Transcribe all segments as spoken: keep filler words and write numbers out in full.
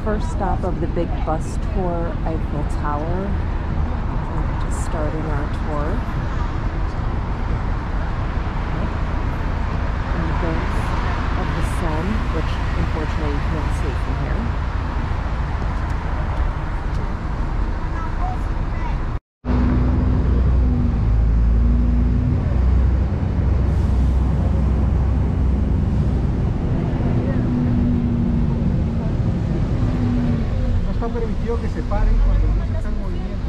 first stop of the big bus tour, Eiffel Tower. We're just starting our tour. In the banks of the Seine, which unfortunately you can't see from here. Permitido que se paren cuando el bus está en movimiento.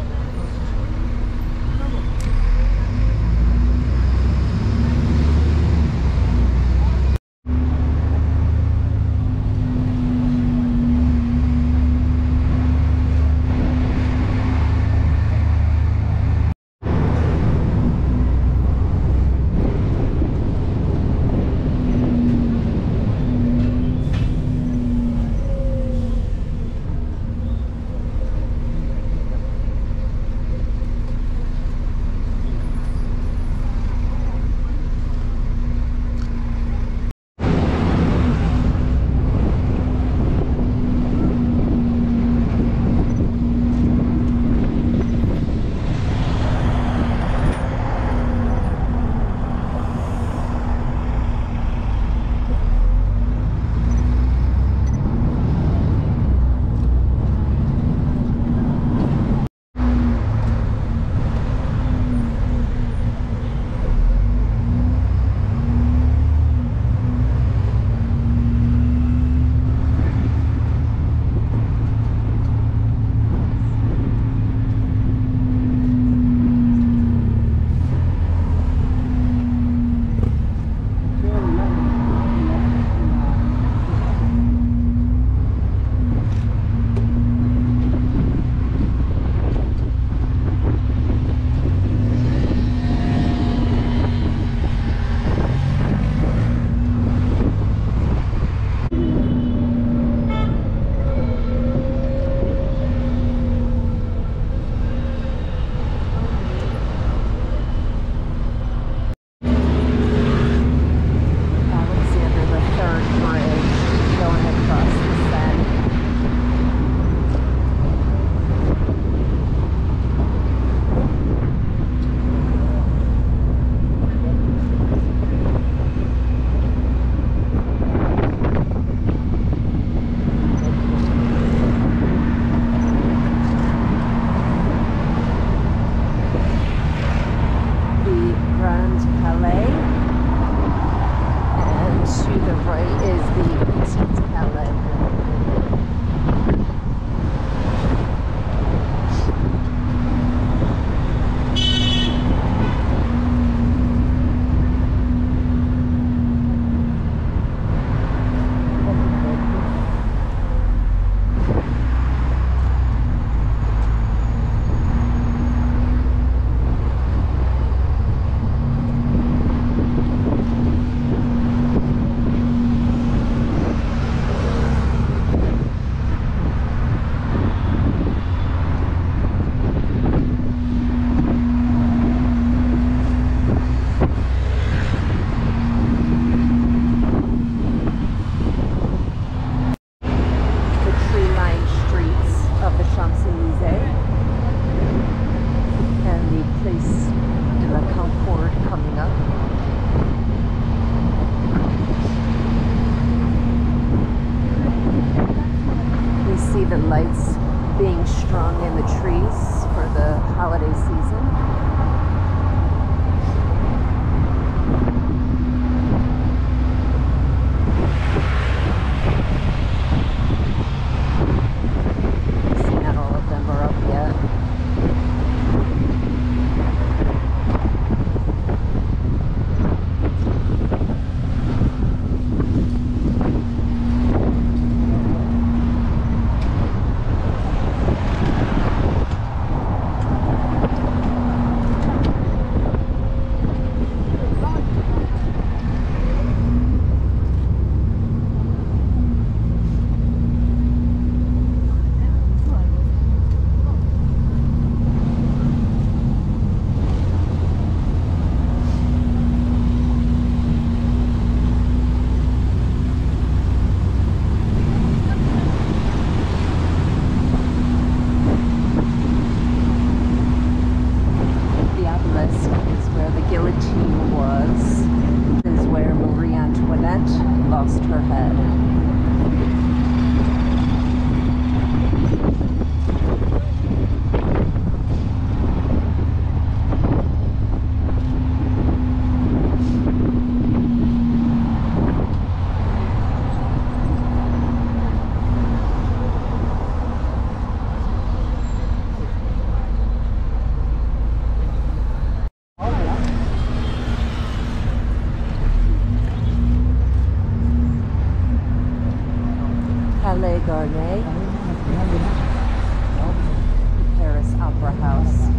Lights being strung in the trees for the holiday season. Garnier, Paris Opera House.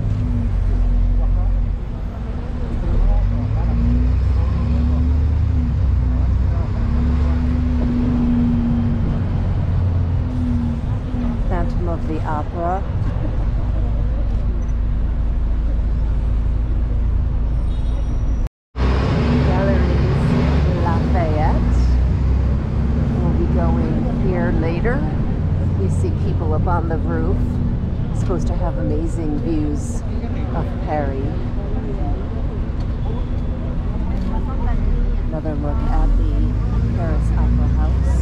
Phantom of the Opera. Galeries Lafayette. We'll be going here later. We see people up on the roof. Supposed to have amazing views of Paris. Another look at the Paris Opera House.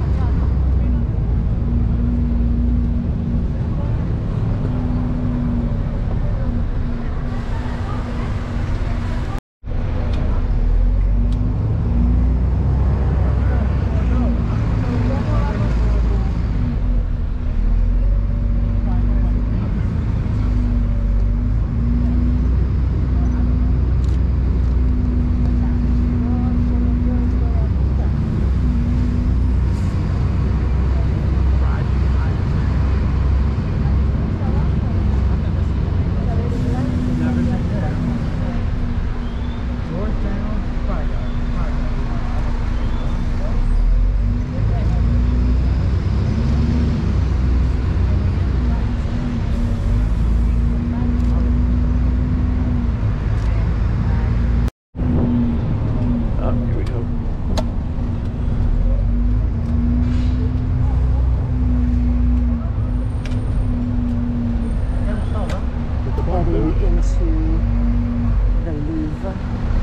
Heading into the Louvre.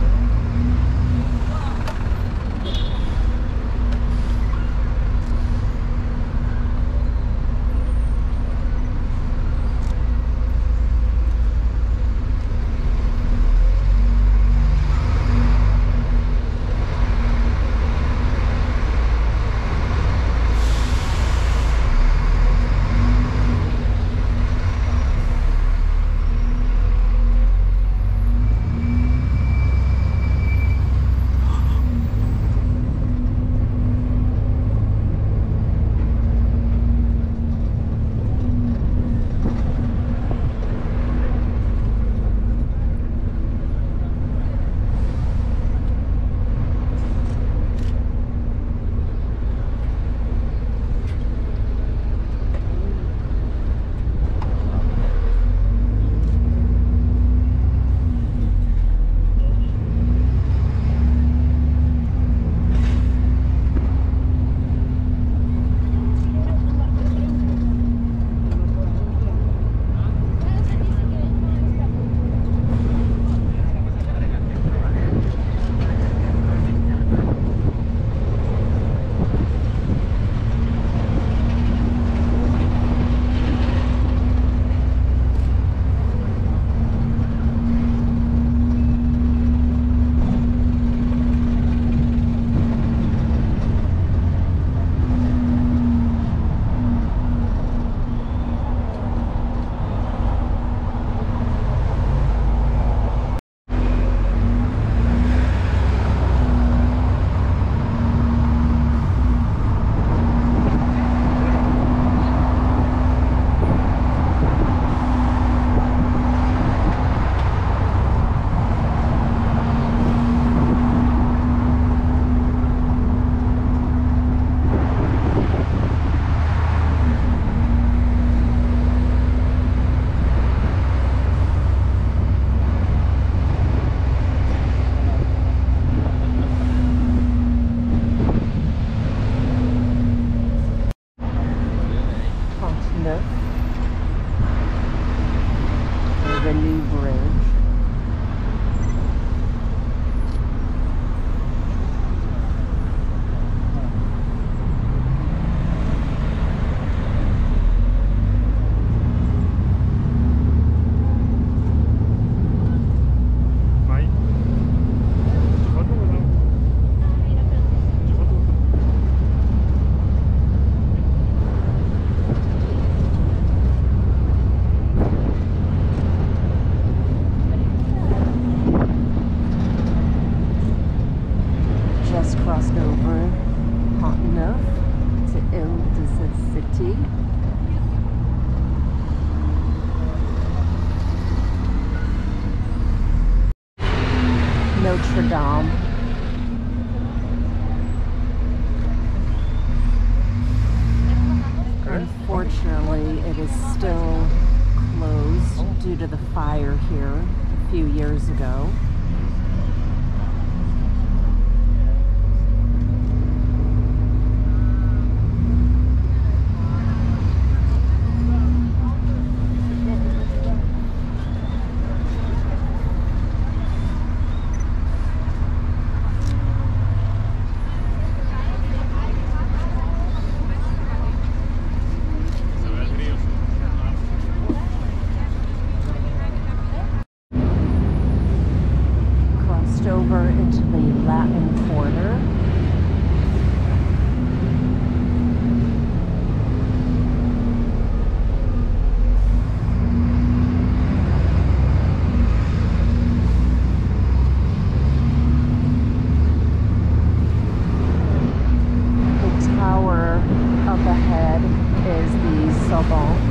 The new bridge. Notre Dame. Unfortunately, it is still closed due to the fire here a few years ago. Over into the Latin Quarter. The tower up ahead is the Sorbonne.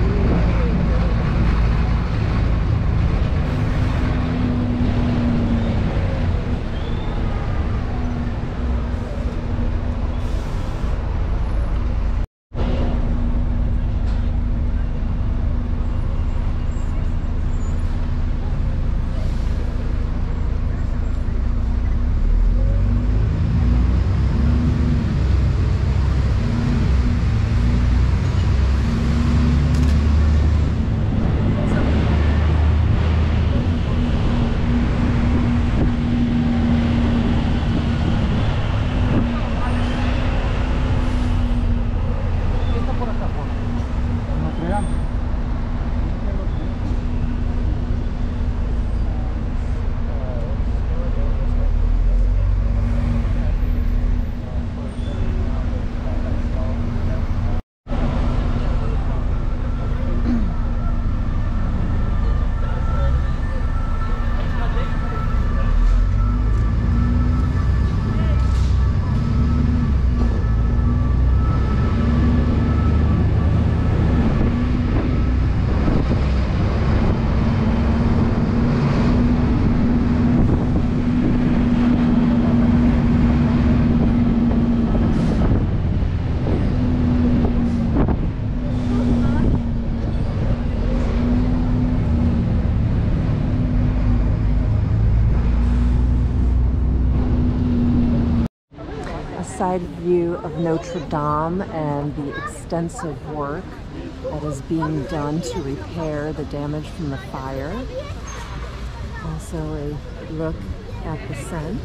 Side view of Notre Dame and the extensive work that is being done to repair the damage from the fire. Also a look at the Seine.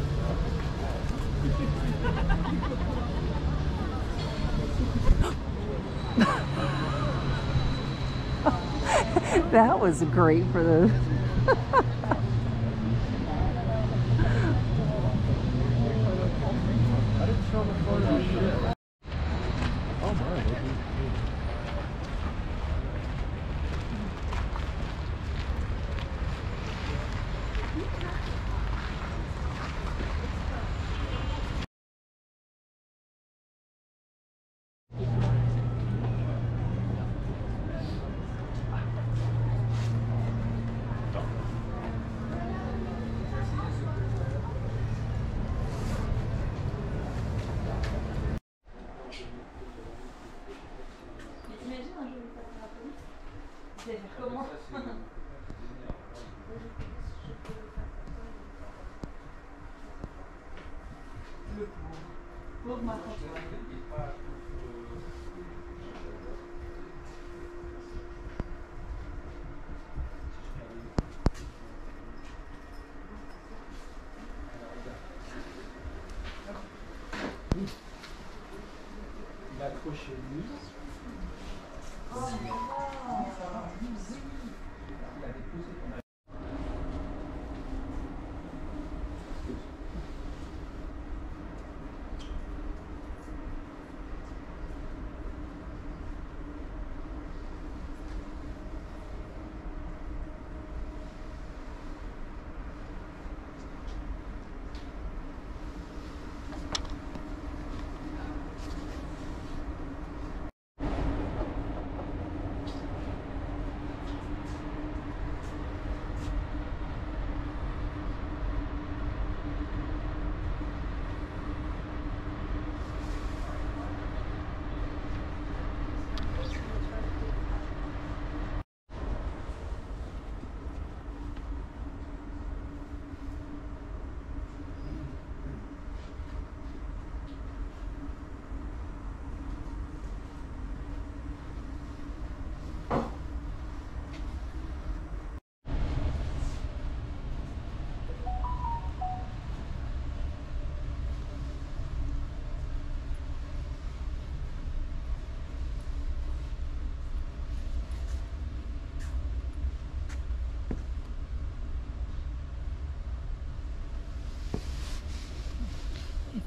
That was great for the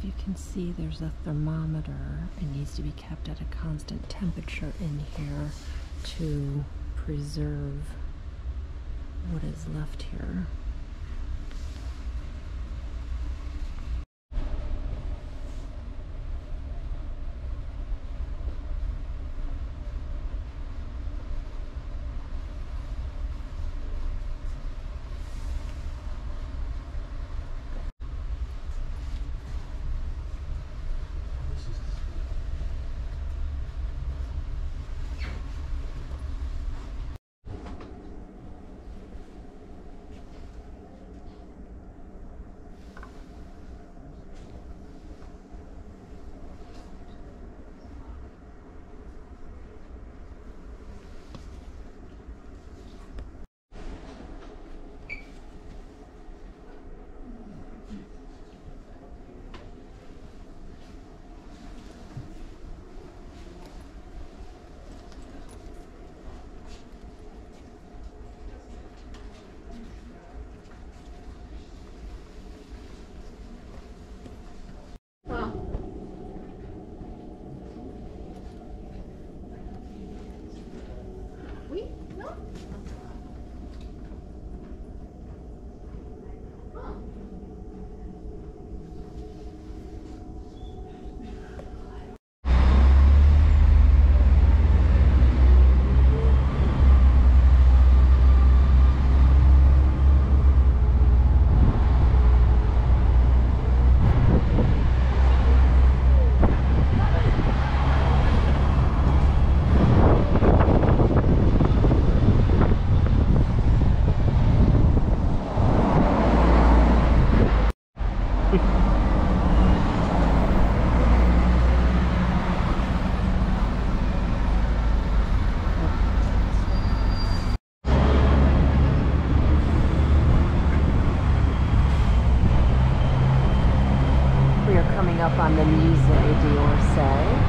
you can see, there's a thermometer. It needs to be kept at a constant temperature in here to preserve what is left here. Up on the Musée d'Orsay.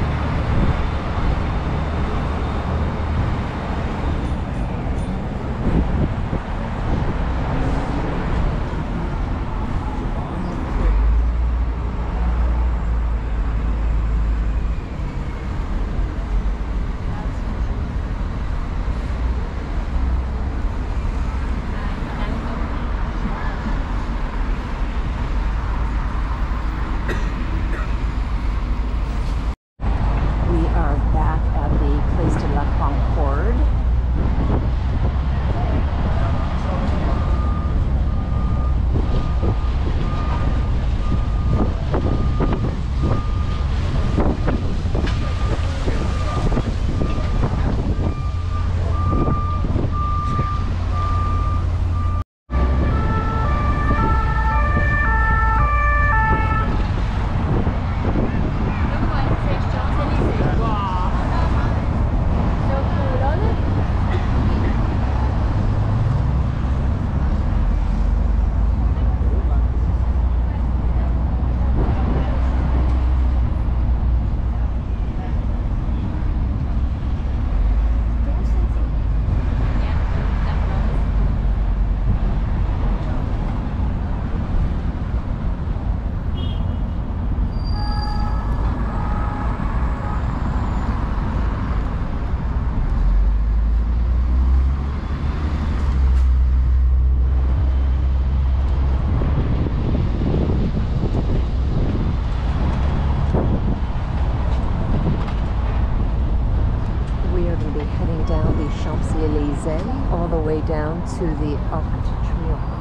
All the way down to the Arc de Triomphe.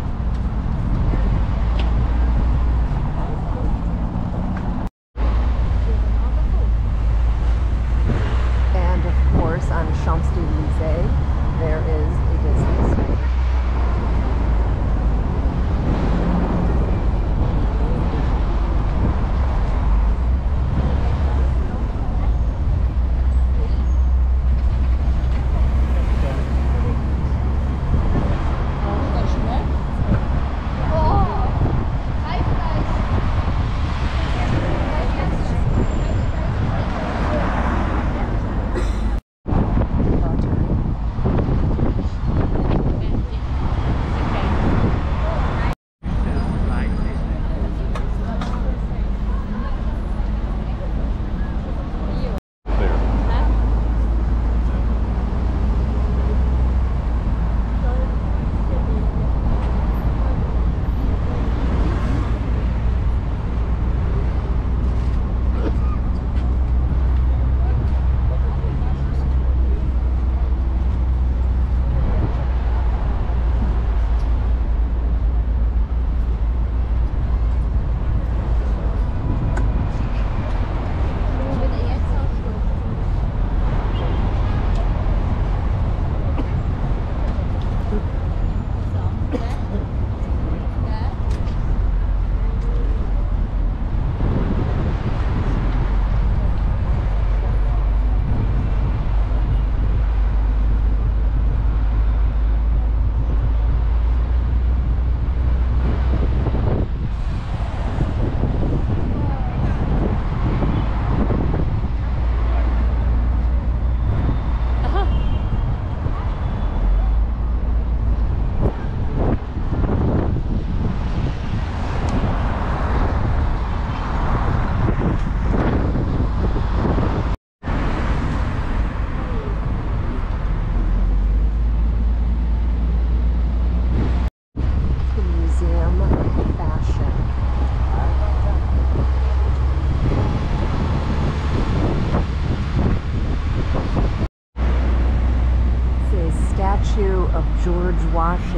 And of course, on Champs-Élysées, there is a Disney store.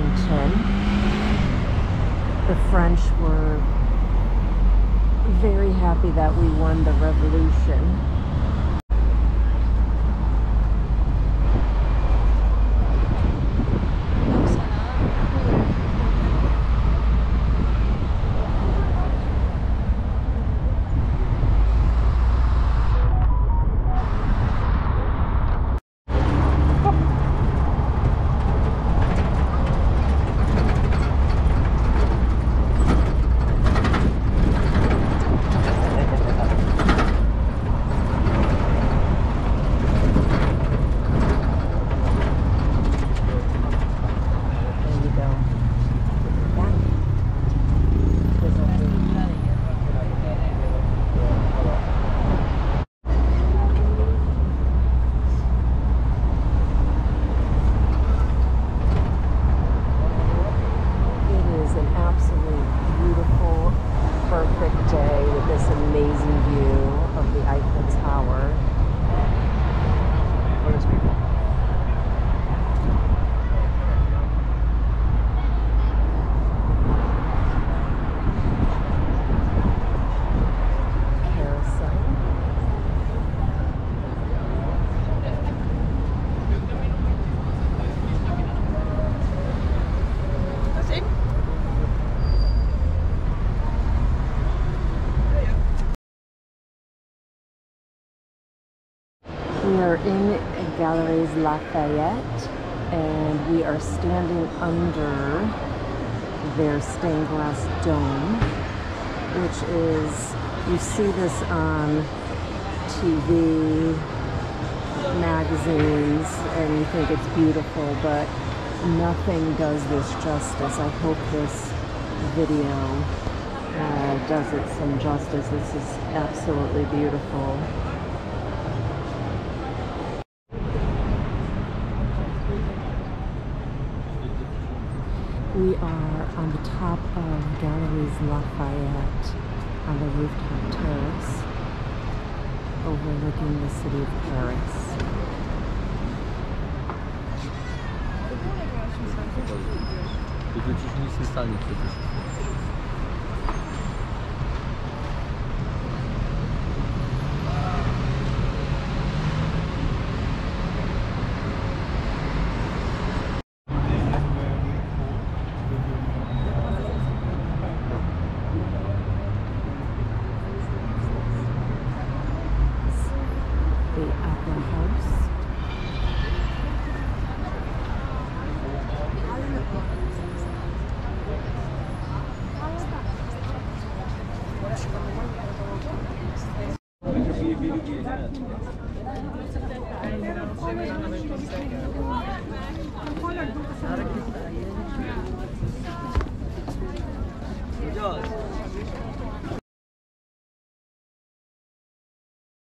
Washington. The French were very happy that we won the revolution. We are in Galeries Lafayette, and we are standing under their stained glass dome, which is, you see this on T V, magazines, and you think it's beautiful, but nothing does this justice. I hope this video uh, does it some justice. This is absolutely beautiful. We are on the top of Galeries Lafayette on the rooftop terrace overlooking the city of Paris. The Opera House.